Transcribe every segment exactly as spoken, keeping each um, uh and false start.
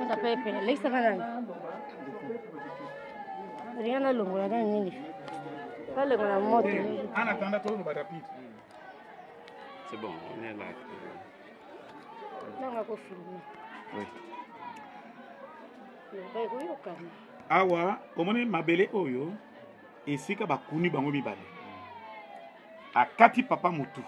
Nda pepe, l'extra banane. Rien à l'ongla dans nini. Pas le grand mot. En attendant, tout le rapide. C'est bon, on est là. Non, on va filmer. Oui. Awa, omoni mabele oyo esika bakuni bango mibale. Akati papa mutu.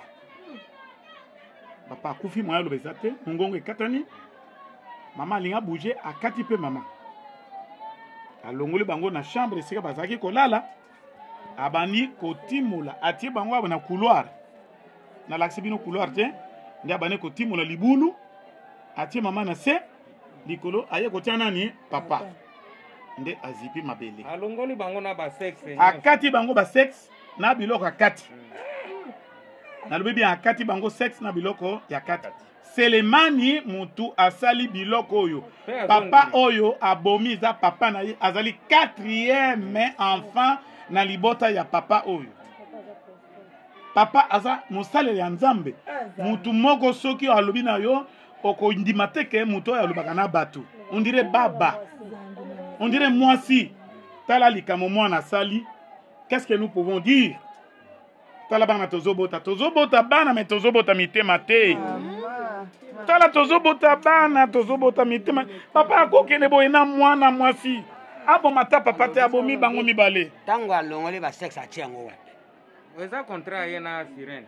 Papa akufi moya lobeza te, mongongo ekatani. Mama alinga bouger akati pe mama. Alongoli bango na chambre esika bazaki kolala. Abani kotimula atie bango abana couloir. Na laksi bino couloir te, ndi abane kotimula libulu. Atie mama na se likolo aye kotia nani papa. Nde azipi mabele. Alongoli bango na ba sexe. Akati bango ba sexe na biloko akati. Na lobi akati bango sexe na biloko ya kati. Selemani mutu asali biloko oyo. Papa oyo abomi za papa na ye azali quatrième enfant na libota ya papa oyo. Papa aza musale ya nzambe. Mutu moko soki alobi na yo oko ndimateke muto ya lobaka na batu. On dirait baba. On dirait moi si. Tala likamo mwana sali. Qu'est-ce que nous pouvons dire? Tala bana tozobota. Tozobota bana mais tozobota mitema te. Tala tozobota bana tozobota mitema. Papa akokene boye na mwana mwasi. Abo mata papa te abomi bango mibale. Tango alongoli ba sexe atiango wa. Weza contrat yena sirène.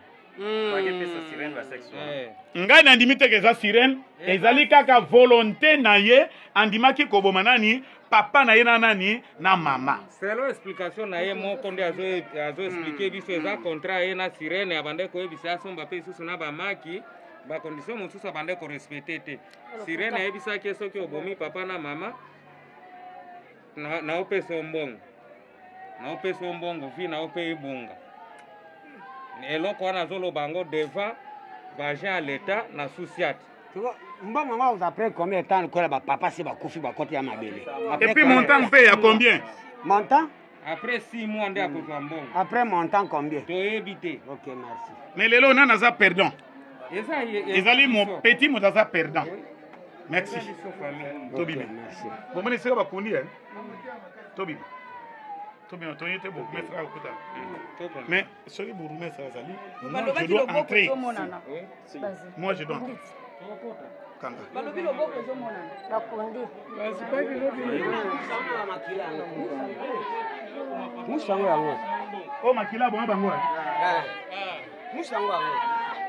Ngai na ndimi te keza sirène ezali kaka volonté na ye andimaki koboma nani papa na ye na nani na mama. Selo explication na ye moko nde azo azo expliquer biso eza contrat ye na sirène abande ko ebisa somba pe susu na ba maki ba condition mosusu abande ko respecter te. Sirène ebisa ke soki obomi papa na mama na na opesa mbongo. Na opesa mbongo vi na ope ebunga. Eloko wana zolo bango devant bagent à l'état na souciate. Mbongo nga vous après combien de temps que ba papa c'est ba kufi ba côté ya mabele. Et puis montant paye à combien? Montant? Après six mois nde akozwa mbongo. Après montant combien? To ebité. OK, merci. Mais lelo na naza perdant. Eza ezali mon petit motaza perdant. Merci. Tobi. Merci. Bon moni sera ba kundi hein. Tobi. Tobi on toye te beaucoup mettre au kota. Mais celui pour remettre ça Zali, moi je dois entrer. Moi je dois. Kanda. Balobi loboko ezomona. Bakondi. Basipaki lobi. Musango yango. Oh makila bon bango. Ah. Musango yango.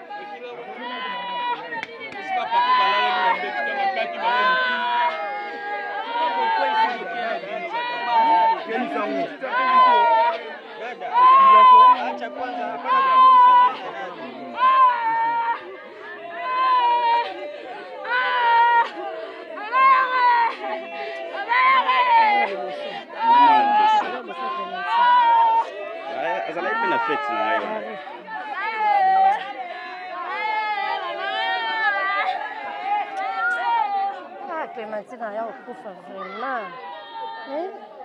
Sika papa balala ni mbeki makati balala. Acha kwanza azala ipi na fete na yo. Ah, Clémentine a kufa vraiment. Hein?